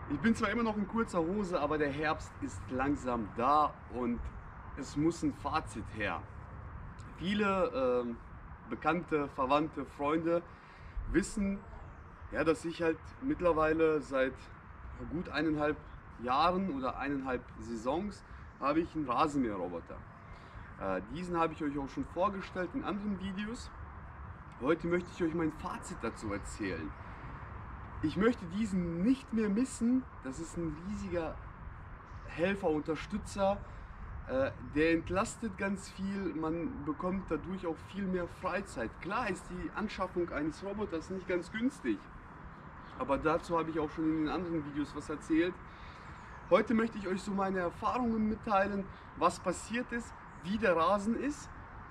Ich bin zwar immer noch in kurzer Hose, aber der Herbst ist langsam da und es muss ein Fazit her. Viele Bekannte, Verwandte, Freunde wissen, ja, dass ich halt mittlerweile seit gut 1,5 Jahren oder 1,5 Saisons habe ich einen Rasenmäherroboter. Diesen habe ich euch auch schon vorgestellt in anderen Videos. Heute möchte ich euch mein Fazit dazu erzählen. Ich möchte diesen nicht mehr missen. Das ist ein riesiger Helfer, Unterstützer. Der entlastet ganz viel. Man bekommt dadurch auch viel mehr Freizeit. Klar ist die Anschaffung eines Roboters nicht ganz günstig. Aber dazu habe ich auch schon in den anderen Videos was erzählt. Heute möchte ich euch so meine Erfahrungen mitteilen, was passiert ist, wie der Rasen ist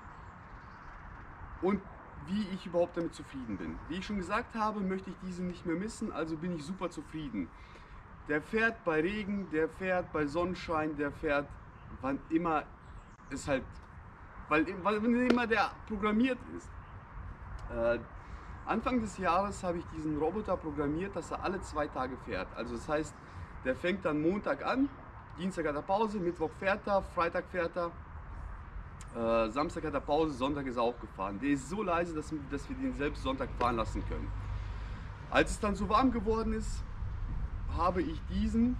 und wie ich überhaupt damit zufrieden bin. Wie ich schon gesagt habe, möchte ich diesen nicht mehr missen, also bin ich super zufrieden. Der fährt bei Regen, der fährt bei Sonnenschein, der fährt wann immer es halt, weil immer der programmiert ist. Anfang des Jahres habe ich diesen Roboter programmiert, dass er alle 2 Tage fährt. Also das heißt, der fängt dann Montag an, Dienstag hat er Pause, Mittwoch fährt er, Freitag fährt er, Samstag hat er Pause, Sonntag ist er auch gefahren. Der ist so leise, dass wir den selbst Sonntag fahren lassen können. Als es dann so warm geworden ist, habe ich diesen,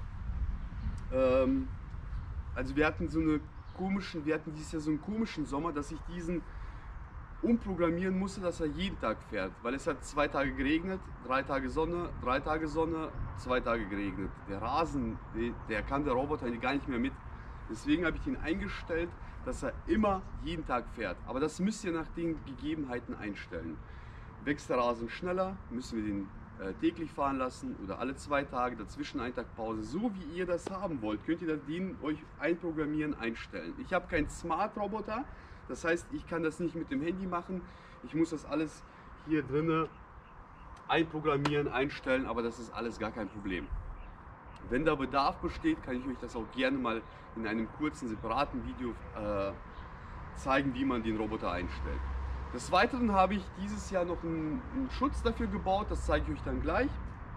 also wir hatten dieses Jahr so einen komischen Sommer, dass ich diesen umprogrammieren musste, dass er jeden Tag fährt, weil es hat 2 Tage geregnet, 3 Tage Sonne, 3 Tage Sonne, 2 Tage geregnet. Der Rasen, der kann der Roboter gar nicht mehr mit. Deswegen habe ich ihn eingestellt, dass er immer jeden Tag fährt. Aber das müsst ihr nach den Gegebenheiten einstellen. Wächst der Rasen schneller, müssen wir den täglich fahren lassen oder alle 2 Tage, dazwischen ein Tag Pause. So wie ihr das haben wollt, könnt ihr den euch einprogrammieren, einstellen. Ich habe keinen Smart-Roboter, das heißt, ich kann das nicht mit dem Handy machen. Ich muss das alles hier drinnen einprogrammieren, einstellen, aber das ist alles gar kein Problem. Wenn da Bedarf besteht, kann ich euch das auch gerne mal in einem kurzen, separaten Video zeigen, wie man den Roboter einstellt. Des Weiteren habe ich dieses Jahr noch einen Schutz dafür gebaut, das zeige ich euch dann gleich.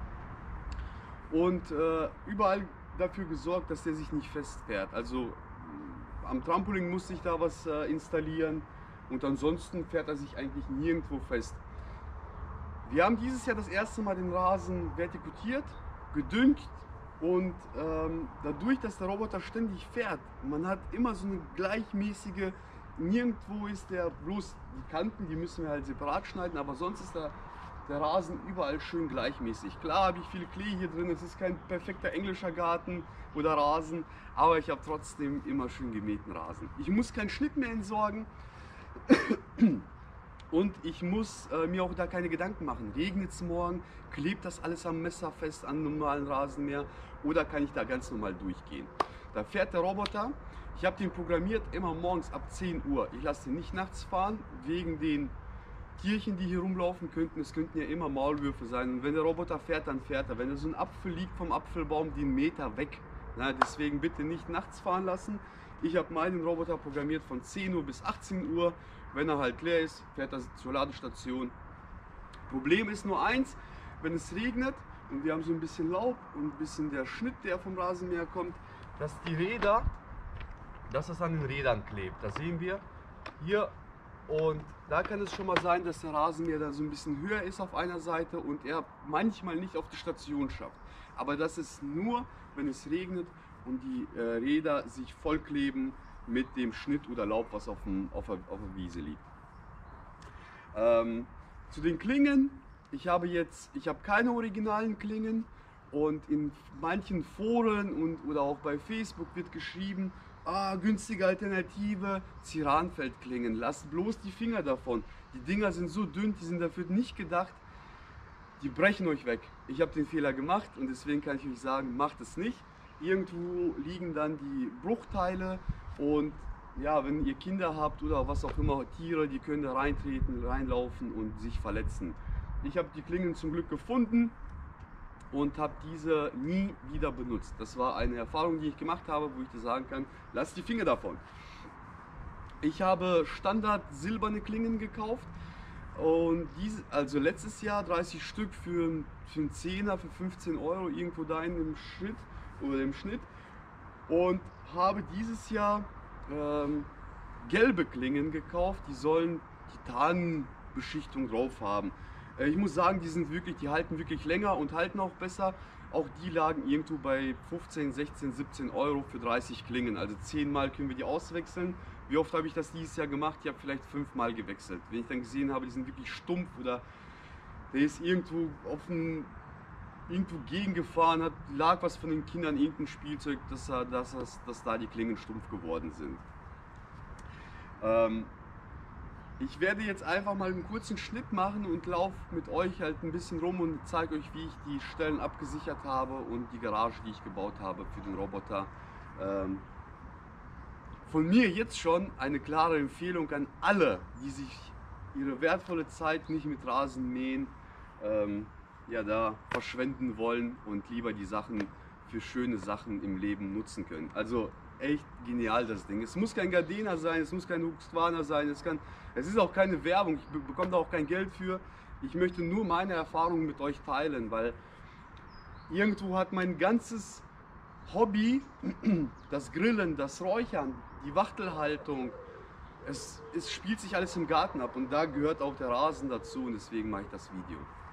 Und überall dafür gesorgt, dass der sich nicht festfährt. Also am Trampolin musste ich da was installieren und ansonsten fährt er sich eigentlich nirgendwo fest. Wir haben dieses Jahr das erste Mal den Rasen vertikutiert, gedüngt. Und dadurch, dass der Roboter ständig fährt, man hat immer so eine gleichmäßige, nirgendwo ist der, bloß die Kanten, die müssen wir halt separat schneiden, aber sonst ist der Rasen überall schön gleichmäßig. Klar habe ich viel Klee hier drin, es ist kein perfekter englischer Garten oder Rasen, aber ich habe trotzdem immer schön gemähten Rasen. Ich muss keinen Schnitt mehr entsorgen. Und ich muss mir auch da keine Gedanken machen. Regnet es morgen, klebt das alles am Messer fest, an normalen Rasenmäher oder kann ich da ganz normal durchgehen? Da fährt der Roboter, ich habe den programmiert immer morgens ab 10 Uhr. Ich lasse den nicht nachts fahren, wegen den Tierchen, die hier rumlaufen könnten. Es könnten ja immer Maulwürfe sein. Und wenn der Roboter fährt, dann fährt er. Wenn da so ein Apfel liegt vom Apfelbaum, den Meter weg. Na, deswegen bitte nicht nachts fahren lassen. Ich habe meinen Roboter programmiert von 10 Uhr bis 18 Uhr. Wenn er halt leer ist, fährt er zur Ladestation. Problem ist nur eins, wenn es regnet und wir haben so ein bisschen Laub und ein bisschen der Schnitt, der vom Rasenmäher kommt, dass es an den Rädern klebt. Das sehen wir hier. Und da kann es schon mal sein, dass der Rasenmäher da so ein bisschen höher ist auf einer Seite und er manchmal nicht auf die Station schafft. Aber das ist nur, wenn es regnet und die Räder sich vollkleben mit dem Schnitt oder Laub, was auf der Wiese liegt. Zu den Klingen, ich habe keine originalen Klingen und in manchen Foren oder auch bei Facebook wird geschrieben, günstige Alternative, Ceranfeld-Klingen, lasst bloß die Finger davon. Die Dinger sind so dünn, die sind dafür nicht gedacht, die brechen euch weg. Ich habe den Fehler gemacht und deswegen kann ich euch sagen, macht es nicht. Irgendwo liegen dann die Bruchteile und ja, wenn ihr Kinder habt oder was auch immer, Tiere, die können da reintreten, reinlaufen und sich verletzen. Ich habe die Klingen zum Glück gefunden und habe diese nie wieder benutzt. Das war eine Erfahrung, die ich gemacht habe, wo ich dir sagen kann, lasst die Finger davon. Ich habe Standard silberne Klingen gekauft. Und also letztes Jahr 30 Stück für einen Zehner, für 15 Euro, irgendwo da im Schnitt oder im Schnitt. Und habe dieses Jahr gelbe Klingen gekauft, die sollen Titanbeschichtung drauf haben. Ich muss sagen, die halten wirklich länger und halten auch besser. Auch die lagen irgendwo bei 15, 16, 17 Euro für 30 Klingen. Also 10 Mal können wir die auswechseln. Wie oft habe ich das dieses Jahr gemacht? Ich habe vielleicht 5 Mal gewechselt. Wenn ich dann gesehen habe, die sind wirklich stumpf oder der ist irgendwo gegengefahren, lag was von den Kindern, irgendein Spielzeug, dass da die Klingen stumpf geworden sind. Ich werde jetzt einfach mal einen kurzen Schnitt machen und laufe mit euch halt ein bisschen rum und zeige euch, wie ich die Stellen abgesichert habe und die Garage, die ich gebaut habe für den Roboter. Von mir jetzt schon eine klare Empfehlung an alle, die sich ihre wertvolle Zeit nicht mit Rasenmähen da verschwenden wollen und lieber die Sachen für schöne Sachen im Leben nutzen können. Also echt genial das Ding. Es muss kein Gardena sein, es muss kein Husqvarna sein, es ist auch keine Werbung, ich bekomme da auch kein Geld für. Ich möchte nur meine Erfahrungen mit euch teilen, weil irgendwo hat mein ganzes Hobby, das Grillen, das Räuchern, die Wachtelhaltung, es spielt sich alles im Garten ab und da gehört auch der Rasen dazu und deswegen mache ich das Video.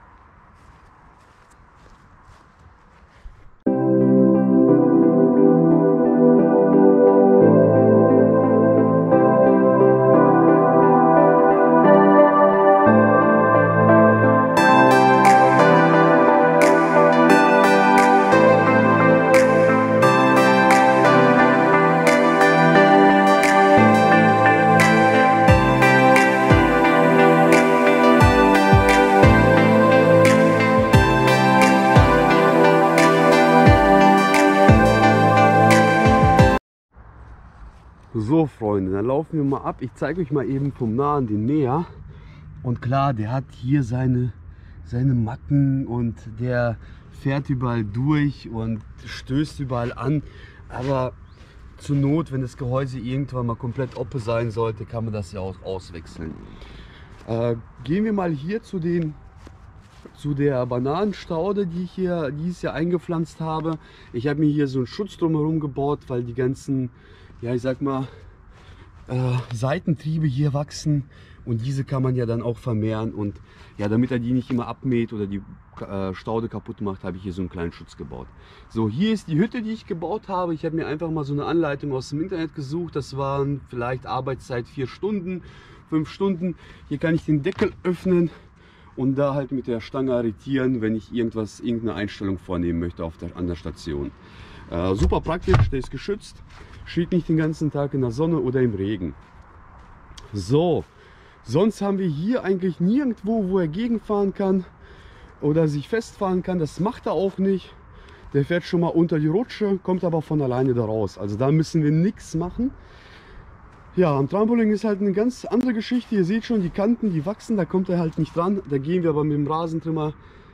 So Freunde, dann laufen wir mal ab. Ich zeige euch mal eben vom Nahen den Mäher. Und klar, der hat hier seine Macken und der fährt überall durch und stößt überall an. Aber zur Not, wenn das Gehäuse irgendwann mal komplett oppe sein sollte, kann man das ja auch auswechseln. Gehen wir mal hier zu der Bananenstaude, die ich dieses Jahr eingepflanzt habe. Ich habe mir hier so einen Schutz drumherum gebaut, weil die ganzen, ja ich sag mal, Seitentriebe hier wachsen und diese kann man ja dann auch vermehren und ja, damit er die nicht immer abmäht oder die Staude kaputt macht, habe ich hier so einen kleinen Schutz gebaut. So, hier ist die Hütte, die ich gebaut habe. Ich habe mir einfach mal so eine Anleitung aus dem Internet gesucht. Das waren vielleicht Arbeitszeit 4 Stunden, 5 Stunden. Hier kann ich den Deckel öffnen und da halt mit der Stange arretieren, wenn ich irgendeine Einstellung vornehmen möchte an der Station. Super praktisch, der ist geschützt, steht nicht den ganzen Tag in der Sonne oder im Regen. So, sonst haben wir hier eigentlich nirgendwo, wo er gegenfahren kann oder sich festfahren kann. Das macht er auch nicht. Der fährt schon mal unter die Rutsche, kommt aber von alleine da raus. Also da müssen wir nichts machen. Ja, am Trampolin ist halt eine ganz andere Geschichte. Ihr seht schon, die Kanten, die wachsen, da kommt er halt nicht dran. Da gehen wir aber mit dem Rasentrimmer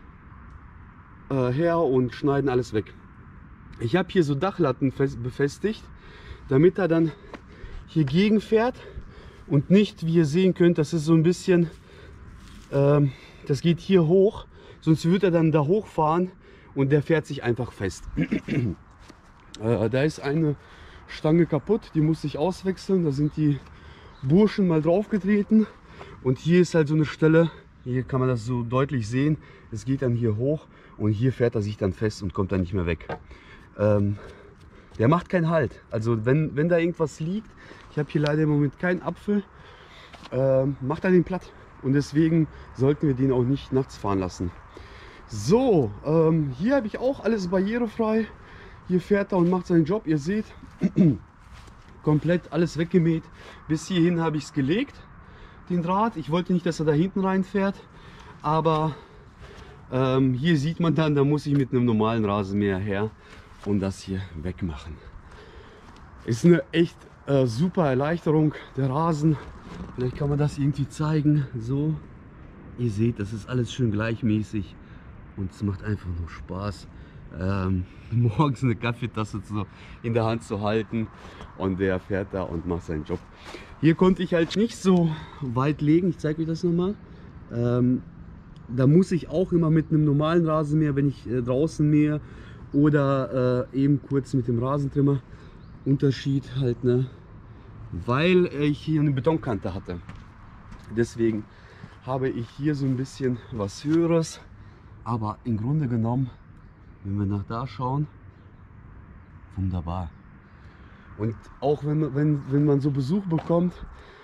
her und schneiden alles weg. Ich habe hier so Dachlatten befestigt, damit er dann hier gegen fährt und nicht, wie ihr sehen könnt, das ist so ein bisschen, das geht hier hoch, sonst wird er dann da hochfahren und der fährt sich einfach fest. Da ist eine Stange kaputt, die muss ich auswechseln, da sind die Burschen mal drauf getreten und hier ist halt so eine Stelle, hier kann man das so deutlich sehen, es geht dann hier hoch und hier fährt er sich dann fest und kommt dann nicht mehr weg. Der macht keinen Halt. Also wenn da irgendwas liegt, ich habe hier leider im Moment keinen Apfel, macht er den platt. Und deswegen sollten wir den auch nicht nachts fahren lassen. So, hier habe ich auch alles barrierefrei. Hier fährt er und macht seinen Job. Ihr seht, komplett alles weggemäht. Bis hierhin habe ich es gelegt, den Draht. Ich wollte nicht, dass er da hinten reinfährt. Aber hier sieht man dann, da muss ich mit einem normalen Rasenmäher her und das hier wegmachen. Ist eine echt super Erleichterung, der Rasen. Vielleicht kann man das irgendwie zeigen. So, ihr seht, das ist alles schön gleichmäßig und es macht einfach nur Spaß, morgens eine Kaffeetasse in der Hand zu halten und der fährt da und macht seinen Job. Hier konnte ich halt nicht so weit legen. Ich zeige euch das nochmal. Da muss ich auch immer mit einem normalen Rasenmäher, wenn ich draußen mähe, oder eben kurz mit dem Rasentrimmer. Unterschied halt, ne? Weil ich hier eine Betonkante hatte. Deswegen habe ich hier so ein bisschen was Höheres. Aber im Grunde genommen, wenn wir nach da schauen, wunderbar. Und auch wenn man so Besuch bekommt,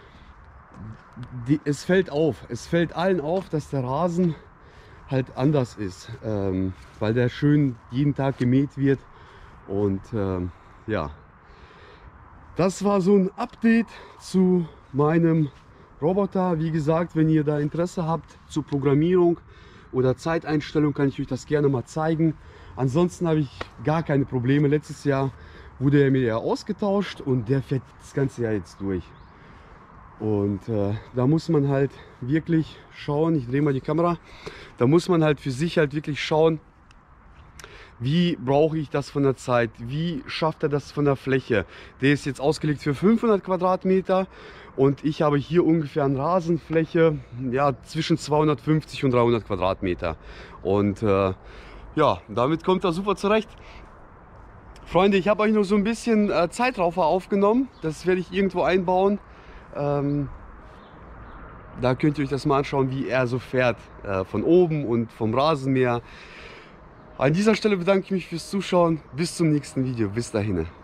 es fällt allen auf, dass der Rasen halt anders ist, weil der schön jeden Tag gemäht wird. Und ja, das war so ein Update zu meinem Roboter. Wie gesagt, wenn ihr da Interesse habt zur Programmierung oder Zeiteinstellung, kann ich euch das gerne mal zeigen. Ansonsten habe ich gar keine Probleme. Letztes Jahr wurde er mir ja ausgetauscht und der fährt das ganze Jahr jetzt durch. Und da muss man halt wirklich schauen, ich drehe mal die Kamera, da muss man halt für sich halt wirklich schauen, wie brauche ich das von der Zeit, wie schafft er das von der Fläche. Der ist jetzt ausgelegt für 500 Quadratmeter und ich habe hier ungefähr eine Rasenfläche, ja, zwischen 250 und 300 Quadratmeter. Und ja, damit kommt er super zurecht. Freunde, ich habe euch noch so ein bisschen Zeitraffer aufgenommen, das werde ich irgendwo einbauen. Da könnt ihr euch das mal anschauen, wie er so fährt, von oben und vom Rasenmäher. An dieser Stelle bedanke ich mich fürs Zuschauen. Bis zum nächsten Video. Bis dahin.